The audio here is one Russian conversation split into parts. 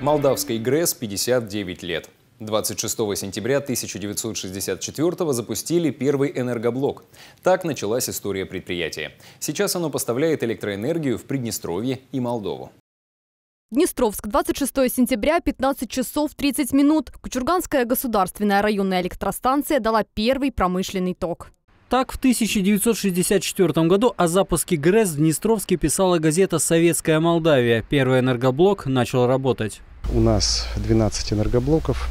Молдавской ГРЭС 59 лет. 26 сентября 1964 запустили первый энергоблок. Так началась история предприятия. Сейчас оно поставляет электроэнергию в Приднестровье и Молдову. Днестровск, 26 сентября, 15 часов 30 минут. Кучурганская государственная районная электростанция дала первый промышленный ток. Так, в 1964 году о запуске ГРЭС в Днестровске писала газета «Советская Молдавия». Первый энергоблок начал работать. У нас 12 энергоблоков,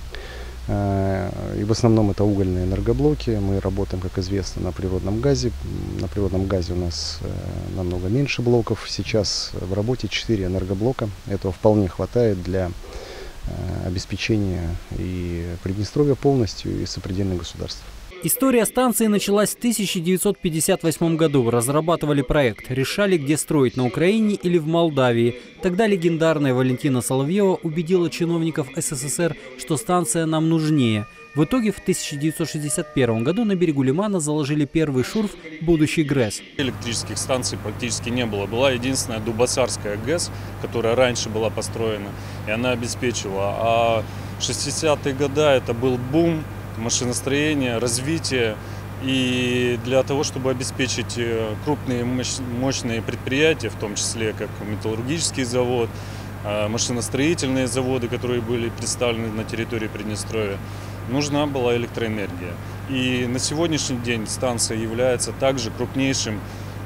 и в основном это угольные энергоблоки. Мы работаем, как известно, на природном газе. На природном газе у нас намного меньше блоков. Сейчас в работе 4 энергоблока. Этого вполне хватает для обеспечения и Приднестровья полностью, и сопредельных государств. История станции началась в 1958 году. Разрабатывали проект, решали, где строить, на Украине или в Молдавии. Тогда легендарная Валентина Соловьева убедила чиновников СССР, что станция нам нужнее. В итоге в 1961 году на берегу Лимана заложили первый шурф «Будущий ГРЭС». Электрических станций практически не было. Была единственная Дубасарская ГЭС, которая раньше была построена, и она обеспечивала. А 60-е годы это был бум машиностроения, развития. И для того, чтобы обеспечить крупные мощные предприятия, в том числе как металлургический завод, машиностроительные заводы, которые были представлены на территории Приднестровья, нужна была электроэнергия. И на сегодняшний день станция является также крупнейшим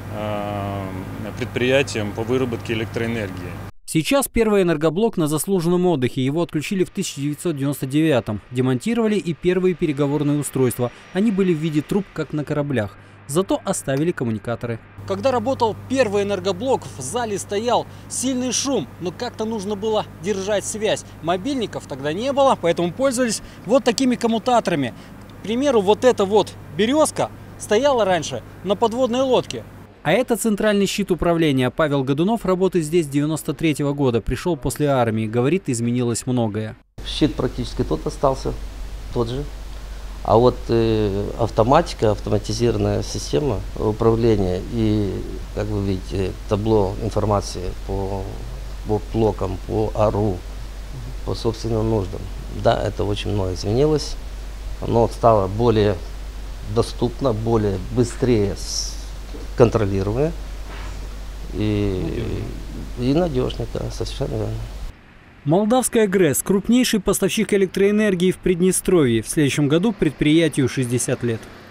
предприятием по выработке электроэнергии. Сейчас первый энергоблок на заслуженном отдыхе. Его отключили в 1999-м. Демонтировали и первые переговорные устройства. Они были в виде труб, как на кораблях. Зато оставили коммуникаторы. Когда работал первый энергоблок, в зале стоял сильный шум. Но как-то нужно было держать связь. Мобильников тогда не было, поэтому пользовались вот такими коммутаторами. К примеру, вот эта вот березка стояла раньше на подводной лодке. А это центральный щит управления. Павел Годунов работает здесь с 93-го года. Пришел после армии. Говорит, изменилось многое. Щит практически тот остался, тот же. А вот автоматика, автоматизированная система управления и, как вы видите, табло информации по блокам, по АРУ, по собственным нуждам. Да, это очень много изменилось. Оно стало более доступно, более быстрее контролируемое и надежнее, да, совершенно верно. Молдавская ГРЭС – крупнейший поставщик электроэнергии в Приднестровье. В следующем году предприятию 60 лет.